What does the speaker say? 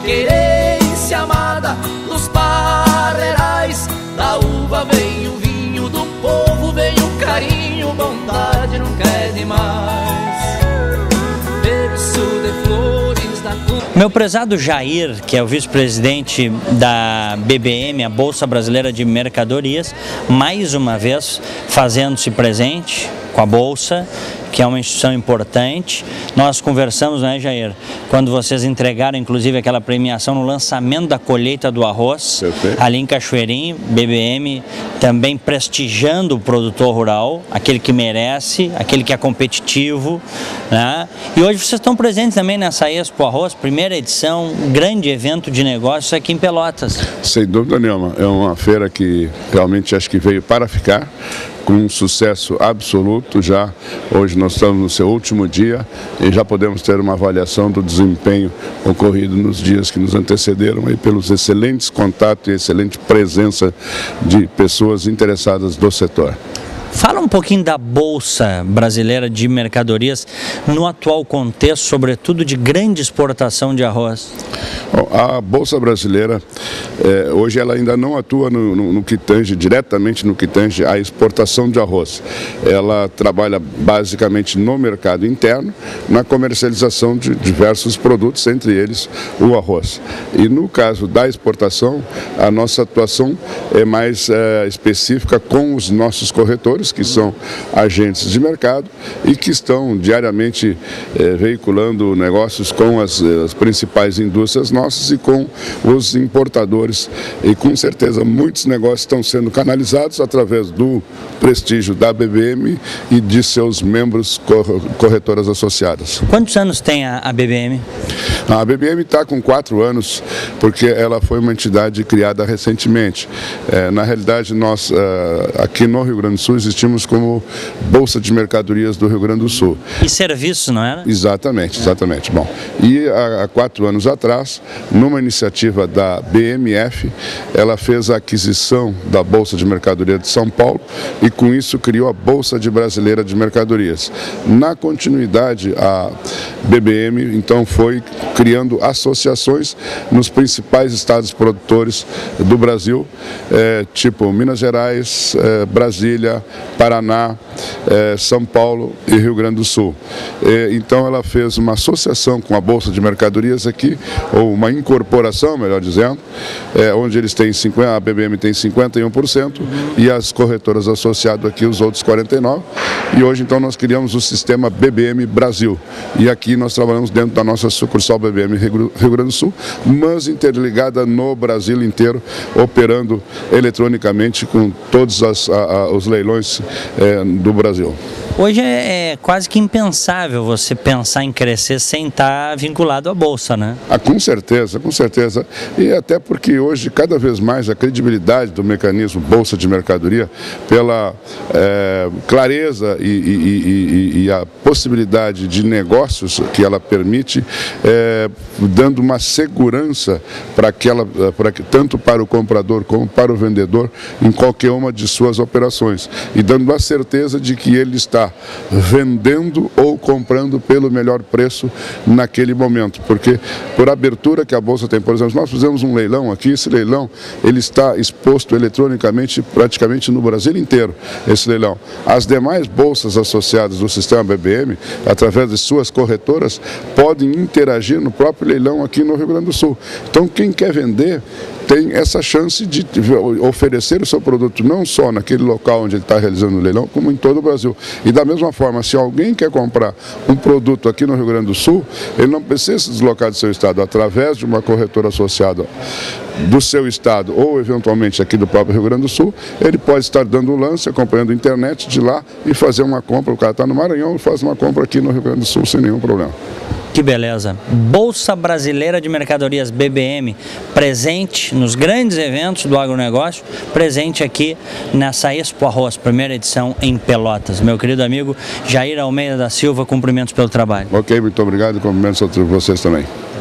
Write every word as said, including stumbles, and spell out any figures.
querência amada dos parreirais. Da uva vem o vinho, do povo vem o carinho, bondade nunca é demais. Berço de flores da cor. Meu prezado Jair, que é o vice-presidente da B B M, a Bolsa Brasileira de Mercadorias, mais uma vez fazendo-se presente com a Bolsa, que é uma instituição importante. Nós conversamos, né, Jair, quando vocês entregaram, inclusive, aquela premiação no lançamento da colheita do arroz, Perfeito. ali em Cachoeirinho, B B M também prestigiando o produtor rural, aquele que merece, aquele que é competitivo, né? E hoje vocês estão presentes também nessa Expo Arroz, primeira edição, grande evento de negócios aqui em Pelotas. Sem dúvida nenhuma, é uma feira que realmente acho que veio para ficar, com um sucesso absoluto. Já hoje nós estamos no seu último dia e já podemos ter uma avaliação do desempenho ocorrido nos dias que nos antecederam aí, pelos excelentes contatos e excelente presença de pessoas interessadas do setor. Fala um pouquinho da Bolsa Brasileira de Mercadorias no atual contexto, sobretudo de grande exportação de arroz. A Bolsa Brasileira, eh, hoje ela ainda não atua no, no, no que tange, diretamente no que tange a exportação de arroz. Ela trabalha basicamente no mercado interno, na comercialização de diversos produtos, entre eles o arroz. E no caso da exportação, a nossa atuação é mais eh, específica com os nossos corretores, que são agentes de mercado e que estão diariamente eh, veiculando negócios com as, as principais indústrias nossas e com os importadores. E com certeza muitos negócios estão sendo canalizados através do prestígio da B B M e de seus membros corretoras associadas. Quantos anos tem a, a B B M? A B B M está com quatro anos, porque ela foi uma entidade criada recentemente. É, na realidade, nós uh, aqui no Rio Grande do Sul existimos como Bolsa de Mercadorias do Rio Grande do Sul. E serviços, não era? Exatamente, exatamente. Bom, e há, há quatro anos atrás, numa iniciativa da B M F, ela fez a aquisição da Bolsa de Mercadoria de São Paulo e com isso criou a Bolsa de Brasileira de Mercadorias. Na continuidade, a B B M então foi criando associações nos principais estados produtores do Brasil, é, tipo Minas Gerais, é, Brasília, Paraná, é, São Paulo e Rio Grande do Sul. É, então ela fez uma associação com a Bolsa de Mercadorias aqui, ou uma incorporação, melhor dizendo, é, onde eles têm cinquenta, a B B M tem cinquenta e um por cento e as corretoras associadas aqui os outros quarenta e nove por cento. E hoje então nós criamos o sistema B B M Brasil. E aqui nós trabalhamos dentro da nossa sucursal B B M Rio Grande do Sul, mas interligada no Brasil inteiro, operando eletronicamente com todos as, a, a, os leilões é, do Brasil. Hoje é, é quase que impensável você pensar em crescer sem estar vinculado à Bolsa, né? Ah, com certeza, com certeza. E até porque hoje, cada vez mais, a credibilidade do mecanismo Bolsa de Mercadoria, pela é, clareza e, e, e, e a possibilidade de negócios que ela permite, é, dando uma segurança para aquela, para que, tanto para o comprador como para o vendedor, em qualquer uma de suas operações. E dando a certeza de que ele está vendendo ou comprando pelo melhor preço naquele momento, porque por abertura que a Bolsa tem, por exemplo, nós fizemos um leilão aqui, esse leilão ele está exposto eletronicamente praticamente no Brasil inteiro, esse leilão. As demais bolsas associadas do sistema B B M, através de suas corretoras, podem interagir no próprio leilão aqui no Rio Grande do Sul. Então quem quer vender tem essa chance de oferecer o seu produto não só naquele local onde ele está realizando o leilão, como em todo o Brasil. E da mesma forma, se alguém quer comprar um produto aqui no Rio Grande do Sul, ele não precisa se deslocar do seu estado, através de uma corretora associada do seu estado ou eventualmente aqui do próprio Rio Grande do Sul, ele pode estar dando um lance, acompanhando a internet de lá e fazer uma compra. O cara está no Maranhão e faz uma compra aqui no Rio Grande do Sul sem nenhum problema. Que beleza. Bolsa Brasileira de Mercadorias, B B M, presente nos grandes eventos do agronegócio, presente aqui nessa Expo Arroz, primeira edição em Pelotas. Meu querido amigo Jair Almeida da Silva, cumprimentos pelo trabalho. Ok, muito obrigado e cumprimentos a vocês também.